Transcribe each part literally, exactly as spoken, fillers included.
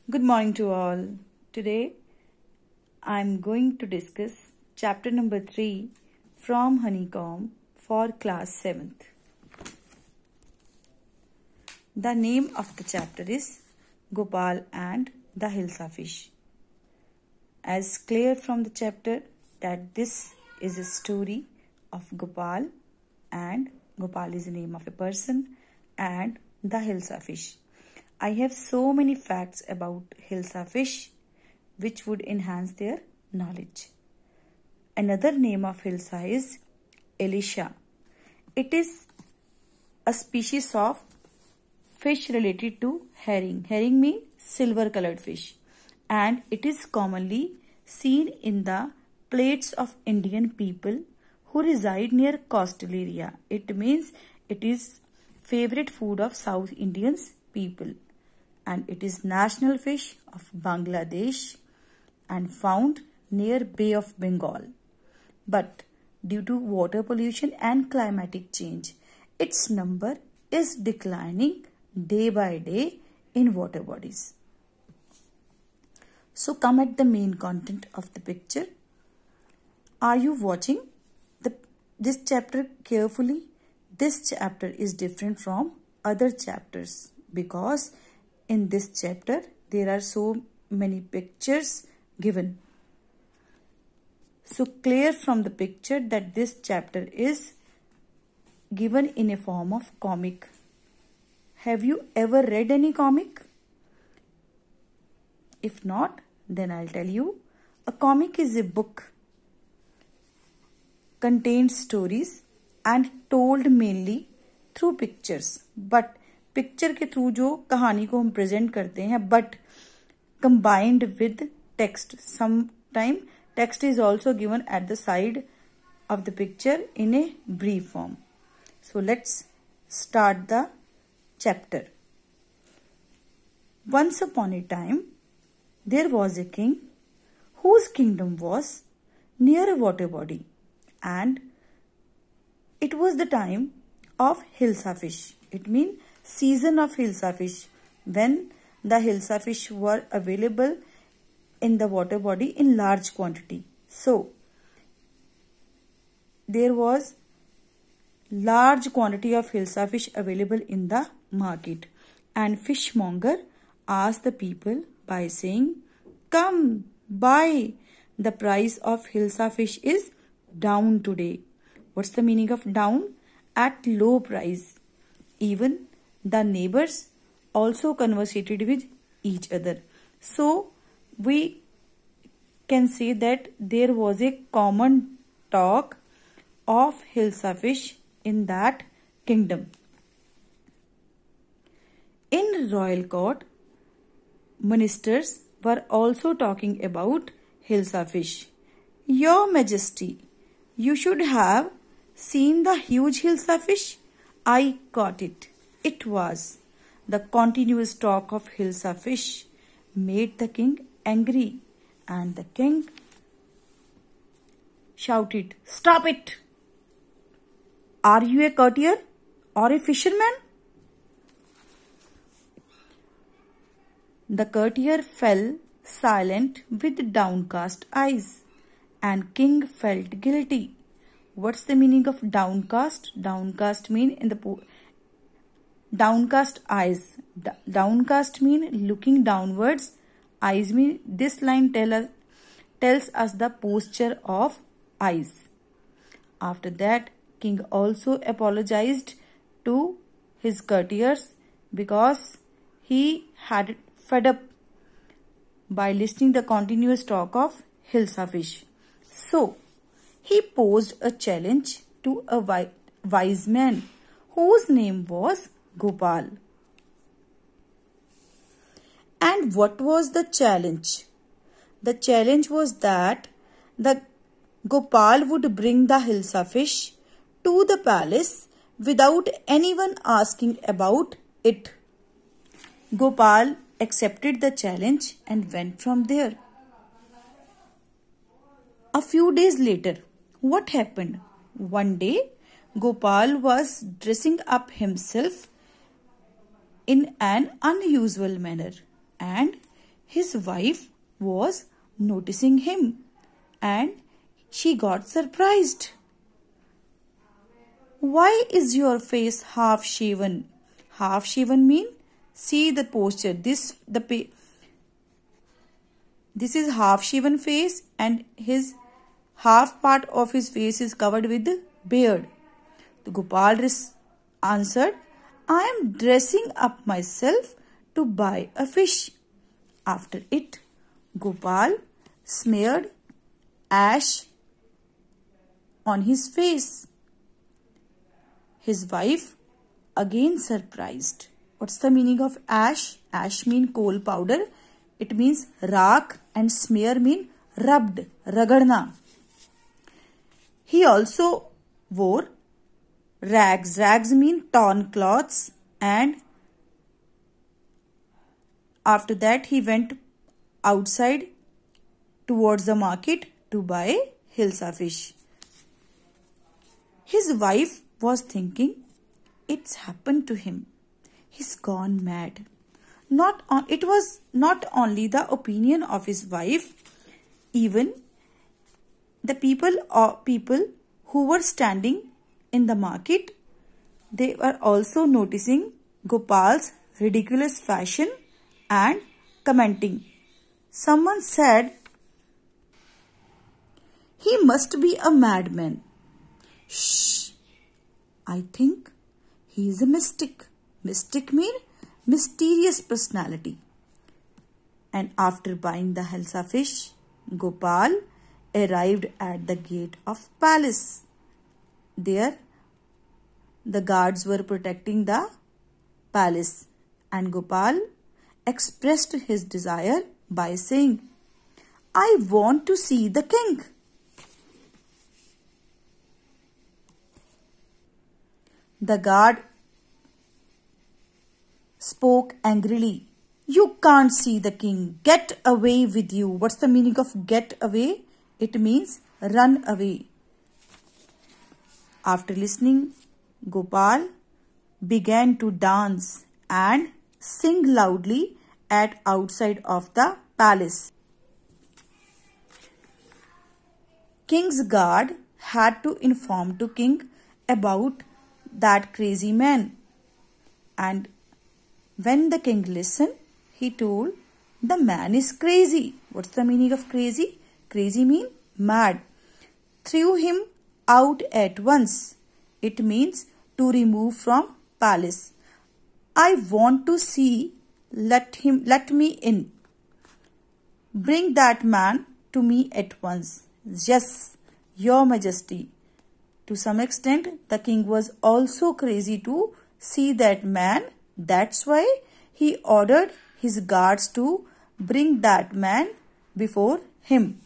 Good morning to all. Today I am going to discuss chapter number three from Honeycomb for class seventh. The name of the chapter is Gopal and the Hilsa fish. As clear from the chapter that this is a story of Gopal, and Gopal is the name of a person, and the Hilsa fish. I have so many facts about Hilsa fish which would enhance their knowledge. Another name of Hilsa is Elisha. It is a species of fish related to herring. Herring means silver colored fish, and it is commonly seen in the plates of Indian people who reside near coastal area. It means it is favorite food of South Indians people, and it is national fish of Bangladesh and found near Bay of Bengal. But due to water pollution and climatic change, its number is declining day by day in water bodies. So come at the main content of the picture. Are you watching the, this chapter carefully? This chapter is different from other chapters because in this chapter there are so many pictures given. So clear from the picture that this chapter is given in a form of comic. Have you ever read any comic? If not, then I'll tell you. A comic is a book, contains stories and told mainly through pictures. But picture के through जो कहानी को हम present करते हैं, but combined with text. Some time text is also given at the side of the picture in a brief form. So let's start the chapter. Once upon a time, there was a king whose kingdom was near a water body, and it was the time of Hilsa fish. It means season of Hilsa fish, when the Hilsa fish were available in the water body in large quantity. So there was large quantity of Hilsa fish available in the market, and fishmonger asked the people by saying, "Come buy. The price of Hilsa fish is down today." What's the meaning of down? At low price. Even the neighbors also conversated with each other. So we can say that there was a common talk of Hilsa fish in that kingdom. In royal court, ministers were also talking about Hilsa fish. "Your Majesty, you should have seen the huge Hilsa fish. I caught it. It was." The continuous talk of Hilsa fish made the king angry, and the king shouted, "Stop it! Are you a courtier or a fisherman?" The courtier fell silent with downcast eyes, and king felt guilty. What's the meaning of downcast? Downcast mean in the downcast eyes. D downcast mean looking downwards. Eyes mean this line tell us, tells us the posture of eyes. After that, king also apologized to his courtiers because he had fed up by listening the continuous talk of Hilsa fish. So he posed a challenge to a wise man whose name was Gopal. And what was the challenge? The challenge was that the Gopal would bring the Hilsa fish to the palace without anyone asking about it. Gopal accepted the challenge and went from there. A few days later, what happened? One day, Gopal was dressing up himself in an unusual manner, and his wife was noticing him and she got surprised. Why is your face half shaven? Half shaven mean, see the posture. This the this is half shaven face and his half part of his face is covered with beard. The Gopal answered, I am dressing up myself to buy a fish. After it, Gopal smeared ash on his face. His wife again surprised. What's the meaning of ash? Ash mean coal powder. It means raak and smear mean rubbed, ragadna. He also wore rags. Rags mean torn cloths, and after that he went outside towards the market to buy Hilsa fish. His wife was thinking, it's happened to him. He's gone mad. Not on, it was not only the opinion of his wife, even the people or people who were standing in the market, they were also noticing Gopal's ridiculous fashion and commenting. Someone said, he must be a madman. Shh, I think he is a mystic. Mystic means mysterious personality. And after buying the Hilsa fish, Gopal arrived at the gate of palace. There, the guards were protecting the palace, and Gopal expressed his desire by saying, I want to see the king. The guard spoke angrily. You can't see the king. Get away with you. What's the meaning of get away? It means run away. After listening, Gopal began to dance and sing loudly at outside of the palace. King's guard had to inform to king about that crazy man. And when the king listened, he told, the man is crazy. What's the meaning of crazy? Crazy means mad. Threw him out at once. It means to remove from palace. I want to see. Let him, let me in. Bring that man to me at once. Yes, your majesty. To some extent, the king was also crazy to see that man. That's why he ordered his guards to bring that man before him.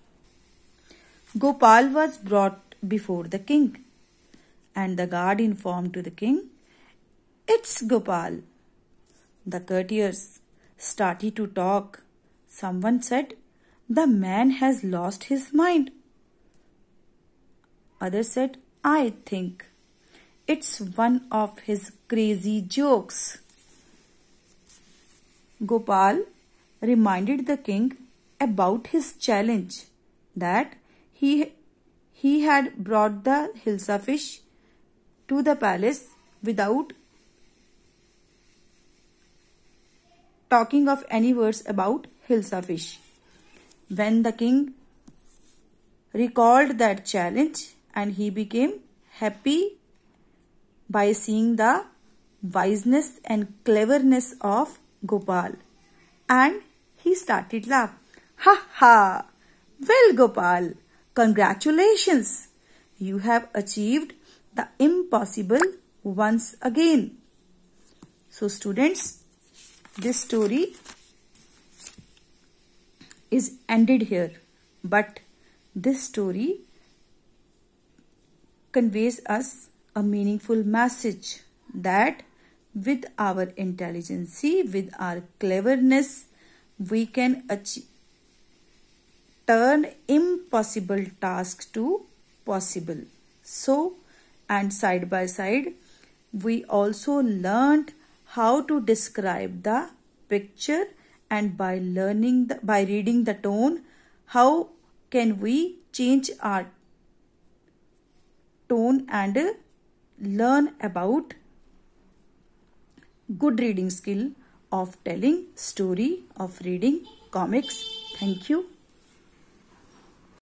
Gopal was brought before the king, and the guard informed to the king, it's Gopal. The courtiers started to talk. Someone said, the man has lost his mind. Others said, I think it's one of his crazy jokes. Gopal reminded the king about his challenge, that he, he had brought the Hilsa fish to the palace without talking of any words about Hilsa fish. When the king recalled that challenge, and he became happy by seeing the wiseness and cleverness of Gopal, and he started laugh. Ha ha! Well, Gopal, congratulations! You have achieved the impossible once again. So students, this story is ended here, but this story conveys us a meaningful message that with our intelligence, with our cleverness, we can achieve, turn impossible tasks to possible. So, and side by side, we also learned how to describe the picture and by learning the, by reading the tone, how can we change our tone and learn about good reading skill of telling story, of reading comics. Thank you.